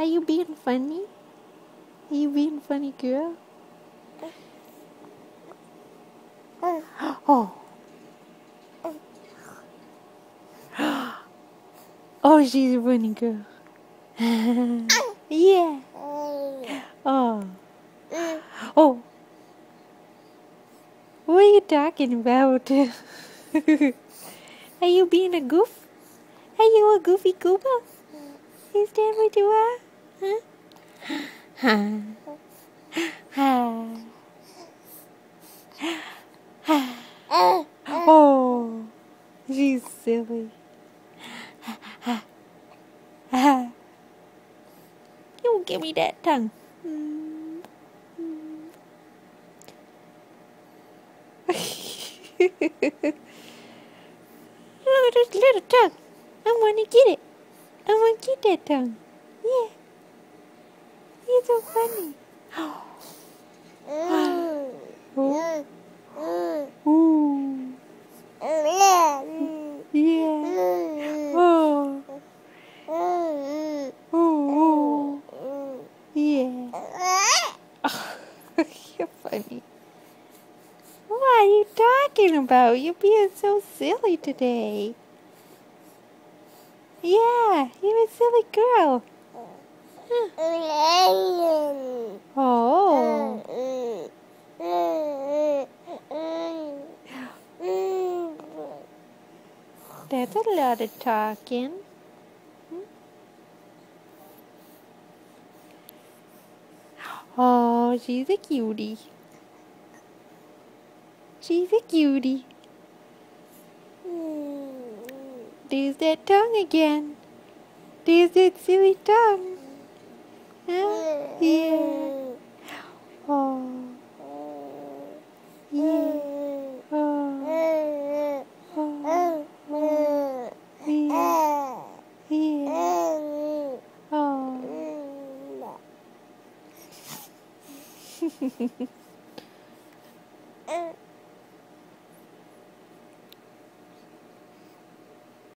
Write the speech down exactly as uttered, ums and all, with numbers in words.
Are you being funny? Are you being funny, girl? Oh. Oh, she's a funny girl. Yeah. Oh. Oh. What are you talking about? Are you being a goof? Are you a goofy goober? Is that what you are? Huh? Huh? Oh, she's silly. You give me that tongue. Look at this little tongue. I want to get it. I want to get that tongue. Yeah. You're so funny. Oh. Oh. Ooh. Yeah. Oh. Oh. Yeah. You're funny. What are you talking about? You're being so silly today. Yeah, you're a silly girl. Huh. Oh. That's a lot of talking. Oh, she's a cutie. She's a cutie. There's that tongue again. There's that silly tongue. Huh? Yeah. Oh. Yeah. Oh. Oh. Oh. Yeah. Yeah. Oh.